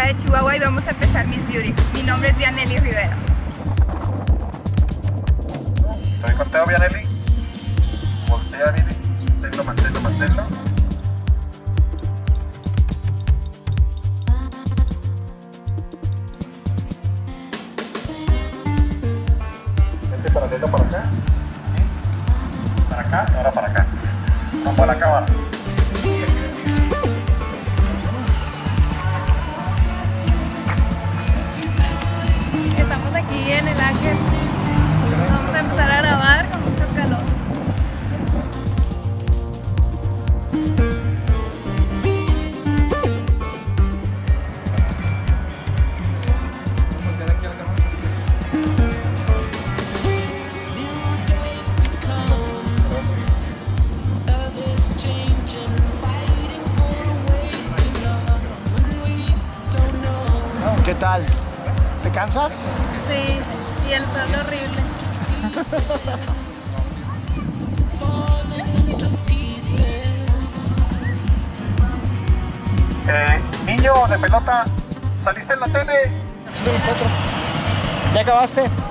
de Chihuahua y vamos a empezar Miss Beauties. Mi nombre es Vianelli Rivera. Soy Corteo Vianelli. Voltea, Vivi. Manténlo. Vente paralelo para acá. Para acá, ahora para acá. Vamos a la cámara. Estamos aquí en el Ángel. Vamos a empezar a grabar con mucho calor. ¿Qué tal? ¿Te cansas? Sí, y el sol horrible. Niño de pelota, ¿saliste en la tele? ¿Ya acabaste?